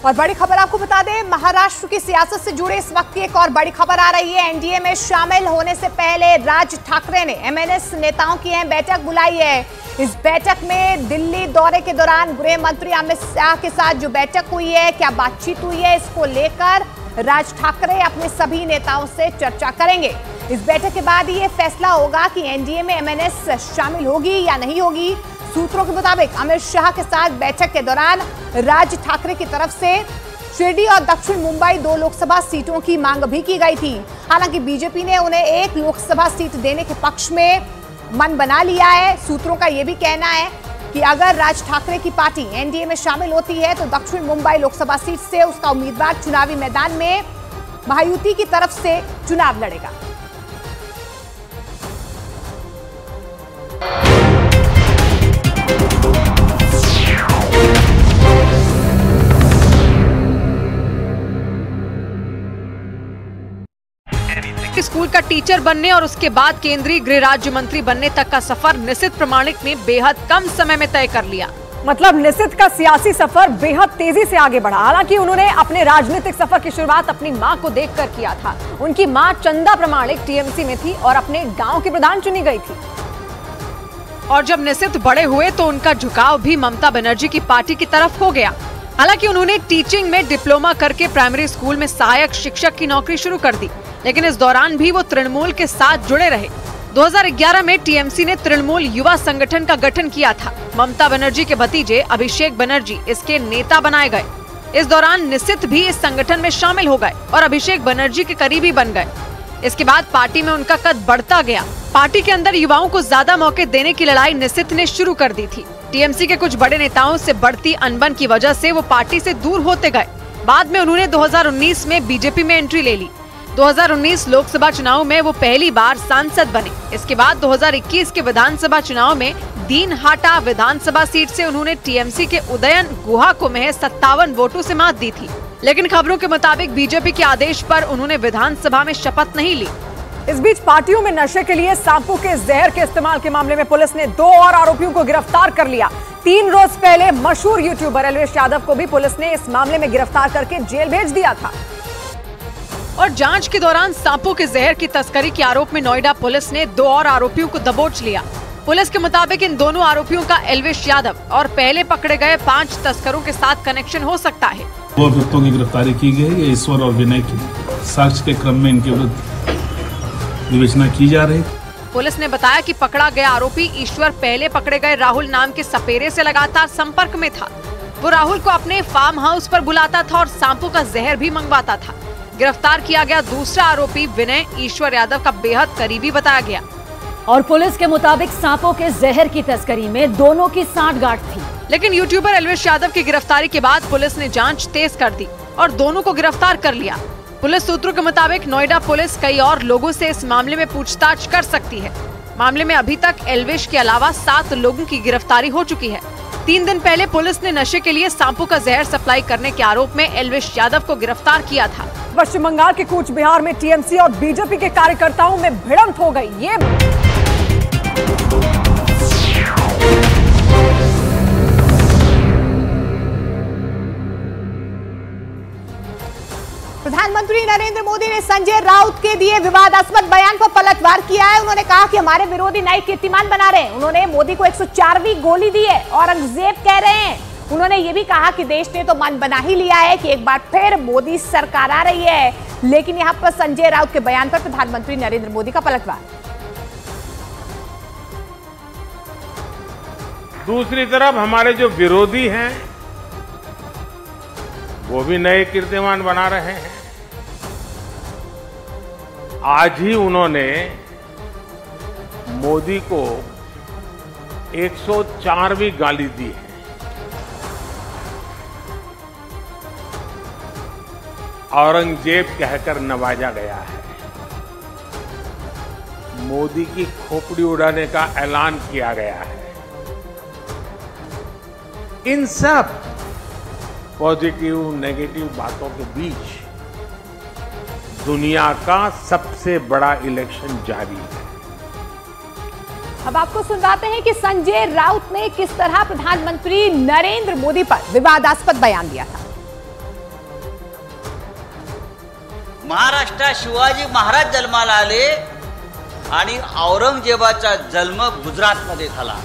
और बड़ी खबर आपको बता दें, महाराष्ट्र की सियासत से जुड़े इस वक्त की एक और बड़ी खबर आ रही है। एनडीए में शामिल होने से पहले राज ठाकरे ने एमएनएस नेताओं की बैठक बुलाई है। इस बैठक में दिल्ली दौरे के दौरान गृह मंत्री अमित शाह के साथ जो बैठक हुई है, क्या बातचीत हुई है, इसको लेकर राज ठाकरे अपने सभी नेताओं से चर्चा करेंगे। इस बैठक के बाद ये फैसला होगा कि एनडीए में एमएनएस शामिल होगी या नहीं होगी। सूत्रों के मुताबिक अमित शाह के साथ बैठक के दौरान राज ठाकरे की तरफ से शिरडी और दक्षिण मुंबई 2 लोकसभा सीटों की मांग भी की गई थी। हालांकि बीजेपी ने उन्हें 1 लोकसभा सीट देने के पक्ष में मन बना लिया है। सूत्रों का यह भी कहना है कि अगर राज ठाकरे की पार्टी एनडीए में शामिल होती है तो दक्षिण मुंबई लोकसभा सीट से उसका उम्मीदवार चुनावी मैदान में महायुति की तरफ से चुनाव लड़ेगा। स्कूल का टीचर बनने और उसके बाद केंद्रीय गृह राज्य मंत्री बनने तक का सफर निशित प्रामाणिक ने बेहद कम समय में तय कर लिया। मतलब निशित का सियासी सफर बेहद तेजी से आगे बढ़ा। हालांकि उन्होंने अपने राजनीतिक सफर की शुरुआत अपनी मां को देखकर किया था। उनकी मां चंदा प्रामाणिक टीएमसी में थी और अपने गांव की प्रधान चुनी गई थी। और जब निशित बड़े हुए तो उनका झुकाव भी ममता बनर्जी की पार्टी की तरफ हो गया। हालांकि उन्होंने टीचिंग में डिप्लोमा करके प्राइमरी स्कूल में सहायक शिक्षक की नौकरी शुरू कर दी, लेकिन इस दौरान भी वो तृणमूल के साथ जुड़े रहे। 2011 में टीएमसी ने तृणमूल युवा संगठन का गठन किया था। ममता बनर्जी के भतीजे अभिषेक बनर्जी इसके नेता बनाए गए। इस दौरान निशित भी इस संगठन में शामिल हो गए और अभिषेक बनर्जी के करीबी बन गए। इसके बाद पार्टी में उनका कद बढ़ता गया। पार्टी के अंदर युवाओं को ज्यादा मौके देने की लड़ाई निशित ने शुरू कर दी थी। टीएमसी के कुछ बड़े नेताओं से बढ़ती अनबन की वजह से वो पार्टी से दूर होते गए। बाद में उन्होंने 2019 में बीजेपी में एंट्री ले ली। 2019 लोकसभा चुनाव में वो पहली बार सांसद बने। इसके बाद 2021 के विधानसभा चुनाव में दीनहाटा विधानसभा सीट से उन्होंने टीएमसी के उदयन गुहा को महज 57 वोटों से मात दी थी। लेकिन खबरों के मुताबिक बीजेपी के आदेश पर उन्होंने विधानसभा में शपथ नहीं ली। इस बीच पार्टियों में नशे के लिए सांपों के जहर के इस्तेमाल के मामले में पुलिस ने 2 और आरोपियों को गिरफ्तार कर लिया। 3 रोज पहले मशहूर यूट्यूबर एल्विश यादव को भी पुलिस ने इस मामले में गिरफ्तार करके जेल भेज दिया था। और जांच के दौरान सांपों के जहर की तस्करी के आरोप में नोएडा पुलिस ने 2 और आरोपियों को दबोच लिया। पुलिस के मुताबिक इन दोनों आरोपियों का एल्विश यादव और पहले पकड़े गए 5 तस्करों के साथ कनेक्शन हो सकता है। 2 अभियुक्तों की गिरफ्तारी की गई है। ईश्वर और विनय की साक्ष्य के क्रम में इनके विरुद्ध विवेचना की जा रही। पुलिस ने बताया कि पकड़ा गया आरोपी ईश्वर पहले पकड़े गए राहुल नाम के सपेरे से लगातार संपर्क में था। वो राहुल को अपने फार्म हाउस पर बुलाता था और सांपों का जहर भी मंगवाता था। गिरफ्तार किया गया दूसरा आरोपी विनय ईश्वर यादव का बेहद करीबी बताया गया। और पुलिस के मुताबिक सांपों के जहर की तस्करी में दोनों की सांठगांठ थी। लेकिन यूट्यूबर एल्विश यादव की गिरफ्तारी के बाद पुलिस ने जांच तेज कर दी और दोनों को गिरफ्तार कर लिया। पुलिस सूत्रों के मुताबिक नोएडा पुलिस कई और लोगों से इस मामले में पूछताछ कर सकती है। मामले में अभी तक एल्विश के अलावा 7 लोगों की गिरफ्तारी हो चुकी है। 3 दिन पहले पुलिस ने नशे के लिए सांपों का जहर सप्लाई करने के आरोप में एल्विश यादव को गिरफ्तार किया था। पश्चिम बंगाल के कूच बिहार में टीएमसी और बीजेपी के कार्यकर्ताओं में भिड़ंत हो गई। प्रधानमंत्री नरेंद्र मोदी ने संजय राउत के दिए विवादास्पद बयान पर पलटवार किया है। उन्होंने कहा कि हमारे विरोधी नए कीर्तिमान बना रहे हैं। उन्होंने मोदी को 104वीं गोली दी है, औरंगजेब कह रहे हैं। उन्होंने ये भी कहा कि देश ने तो मन बना ही लिया है कि एक बार फिर मोदी सरकार आ रही है। लेकिन यहां पर संजय राउत के बयान पर प्रधानमंत्री नरेंद्र मोदी का पलटवार। दूसरी तरफ हमारे जो विरोधी हैं वो भी नए कीर्तिमान बना रहे हैं। आज ही उन्होंने मोदी को 104वीं गाली दी है। औरंगजेब कहकर नवाजा गया है। मोदी की खोपड़ी उड़ाने का ऐलान किया गया है। इन सब पॉजिटिव नेगेटिव बातों के बीच दुनिया का सबसे बड़ा इलेक्शन जारी है। अब आपको सुनवाते हैं कि संजय राउत ने किस तरह प्रधानमंत्री नरेंद्र मोदी पर विवादास्पद बयान दिया था। महाराष्ट्रात शिवाजी महाराज जन्माला आले आणि औरंगजेबाचा जन्म गुजरातमध्ये झाला.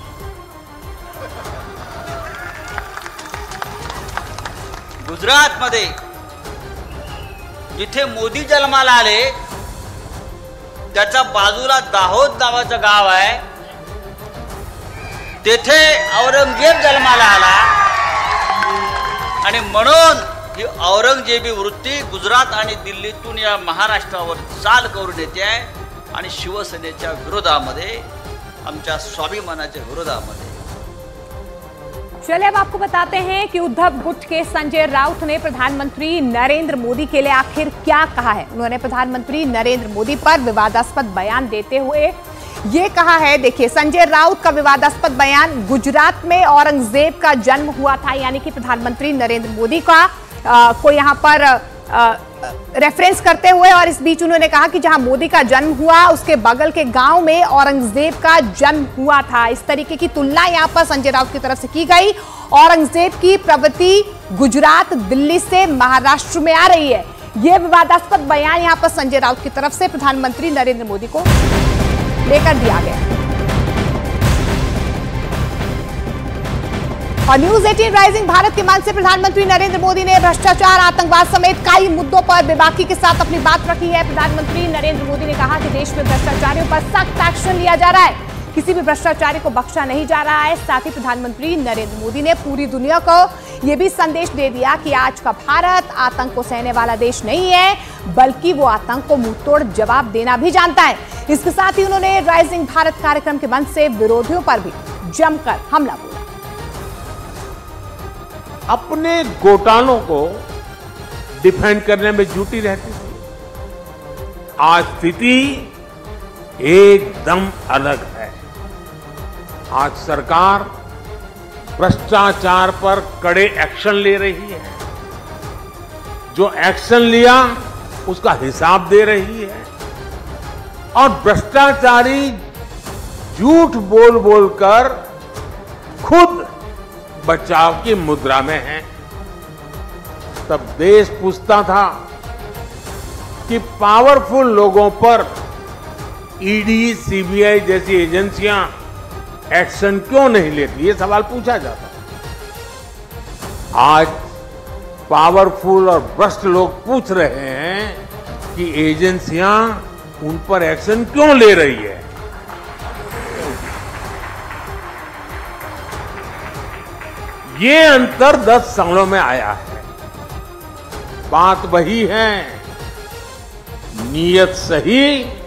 गुजरातमध्ये जिथे मोदी जन्माला आले त्याच्या बाजूला दाहोद नावाचं गाव आहे, तेथे औरंगजेब जन्माला आला आणि म्हणून ही औरंगजेबी वृत्ती गुजरात आणि दिल्लीतून या महाराष्ट्रावर चाल करून येते आहे आणि शिवसेनेच्या विरोधामध्ये, आमच्या स्वाभिमानाच्या विरोधामध्ये. चलिए अब आपको बताते हैं कि उद्धव गुट के संजय राउत ने प्रधानमंत्री नरेंद्र मोदी के लिए आखिर क्या कहा है. उन्होंने प्रधानमंत्री नरेंद्र मोदी पर विवादास्पद बयान देते हुए ये कहा है. देखिए, संजय राउत का विवादास्पद बयान, गुजरात में औरंगजेब का जन्म हुआ था, यानी कि प्रधानमंत्री नरेंद्र मोदी का को यहाँ पर रेफरेंस करते हुए, और इस बीच उन्होंने कहा कि जहां मोदी का जन्म हुआ उसके बगल के गांव में औरंगजेब का जन्म हुआ था. इस तरीके की तुलना यहां पर संजय राउत की तरफ से की गई. औरंगजेब की प्रवृत्ति गुजरात, दिल्ली से महाराष्ट्र में आ रही है. यह विवादास्पद बयान यहां पर संजय राउत की तरफ से प्रधानमंत्री नरेंद्र मोदी को लेकर दिया गया. और न्यूज 18 राइजिंग भारत के मंच से प्रधानमंत्री नरेंद्र मोदी ने भ्रष्टाचार, आतंकवाद समेत कई मुद्दों पर बेबाकी के साथ अपनी बात रखी है. प्रधानमंत्री नरेंद्र मोदी ने कहा कि देश में भ्रष्टाचारियों पर सख्त एक्शन लिया जा रहा है, किसी भी भ्रष्टाचारी को बख्शा नहीं जा रहा है. साथ ही प्रधानमंत्री नरेंद्र मोदी ने पूरी दुनिया को यह भी संदेश दे दिया कि आज का भारत आतंक को सहने वाला देश नहीं है, बल्कि वो आतंक को मुंहतोड़ जवाब देना भी जानता है. इसके साथ ही उन्होंने राइजिंग भारत कार्यक्रम के मंच से विरोधियों पर भी जमकर हमला बोला. अपने घोटालों को डिफेंड करने में जुटी रहती थी. आज स्थिति एकदम अलग है. आज सरकार भ्रष्टाचार पर कड़े एक्शन ले रही है. जो एक्शन लिया उसका हिसाब दे रही है. और भ्रष्टाचारी झूठ बोल बोलकर खुद बचाव की मुद्रा में है. तब देश पूछता था कि पावरफुल लोगों पर ईडी, सीबीआई जैसी एजेंसियां एक्शन क्यों नहीं लेती, ये सवाल पूछा जाता. आज पावरफुल और भ्रष्ट लोग पूछ रहे हैं कि एजेंसियां उन पर एक्शन क्यों ले रही है. ये अंतर 10 सालों में आया है. बात वही है, नीयत सही